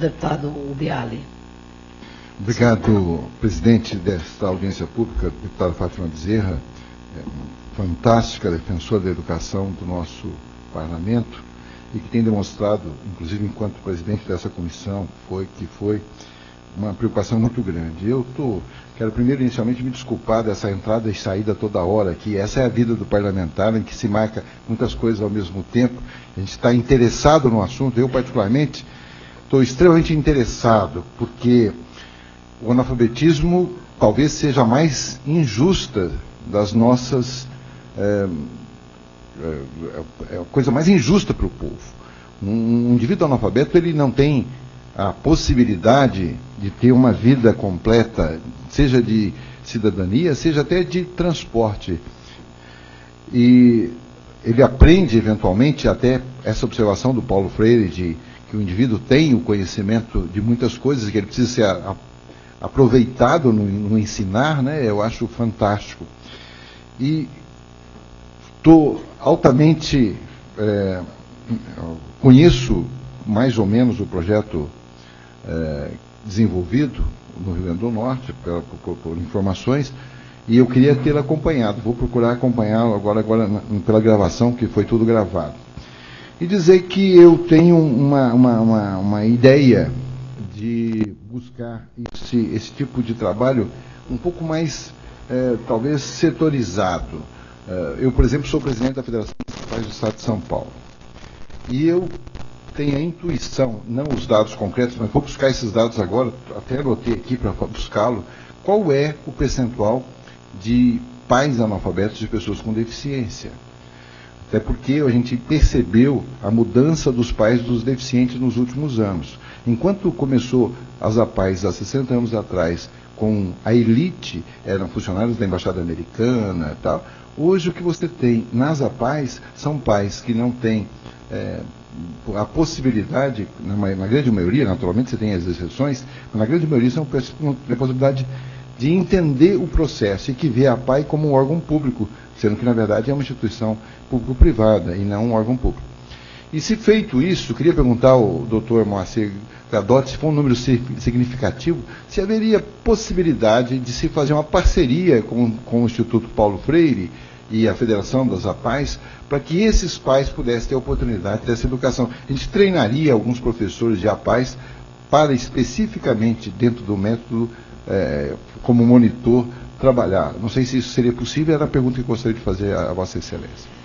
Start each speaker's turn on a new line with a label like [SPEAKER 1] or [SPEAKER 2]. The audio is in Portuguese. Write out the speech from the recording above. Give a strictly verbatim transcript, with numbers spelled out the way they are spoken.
[SPEAKER 1] deputado Biali.
[SPEAKER 2] Obrigado, presidente desta audiência pública, deputada Fátima Bezerra, fantástica defensora da educação do nosso parlamento e que tem demonstrado, inclusive enquanto presidente dessa comissão, foi que foi uma preocupação muito grande. Eu tô, quero primeiro inicialmente me desculpar dessa entrada e saída toda hora aqui. Essa é a vida do parlamentar, em que se marca muitas coisas ao mesmo tempo. A gente está interessado no assunto. Eu, particularmente, estou extremamente interessado, porque o analfabetismo talvez seja a mais injusta das nossas... É, é, é a coisa mais injusta para o povo. Um, um indivíduo analfabeto, ele não tem a possibilidade de ter uma vida completa, seja de cidadania, seja até de transporte. E ele aprende, eventualmente, até essa observação do Paulo Freire, de que o indivíduo tem o conhecimento de muitas coisas, que ele precisa ser a, a, aproveitado no, no ensinar, né? Eu acho fantástico. E estou altamente... É, conheço mais ou menos o projeto é, desenvolvido no Rio Grande do Norte, pela, por, por informações, e eu queria tê-lo acompanhado. Vou procurar acompanhá-lo agora, agora na, pela gravação, que foi tudo gravado. E dizer que eu tenho uma, uma, uma, uma ideia de buscar esse, esse tipo de trabalho um pouco mais, é, talvez, setorizado. É, eu, por exemplo, sou presidente da Federação dos Pais do Estado de São Paulo. E eu tenho a intuição, não os dados concretos, mas vou buscar esses dados agora, até anotei aqui para buscá-lo, qual é o percentual de pais analfabetos de pessoas com deficiência. Até porque a gente percebeu a mudança dos pais dos deficientes nos últimos anos. Enquanto começou as APAES há sessenta anos atrás, com a elite, eram funcionários da Embaixada Americana e tal, hoje o que você tem nas APAES são pais que não têm é, a possibilidade, na, na grande maioria, naturalmente você tem as exceções, mas na grande maioria são a possibilidade de entender o processo e que vê a APAE como um órgão público, sendo que na verdade é uma instituição público-privada e não um órgão público. E se feito isso, queria perguntar ao doutor Moacir Gadotti, se for um número significativo, se haveria possibilidade de se fazer uma parceria com, com o Instituto Paulo Freire e a Federação das APAES, para que esses pais pudessem ter a oportunidade dessa educação. A gente treinaria alguns professores de APAES para especificamente, dentro do método, é, como monitor, trabalhar. Não sei se isso seria possível, era a pergunta que eu gostaria de fazer à Vossa Excelência.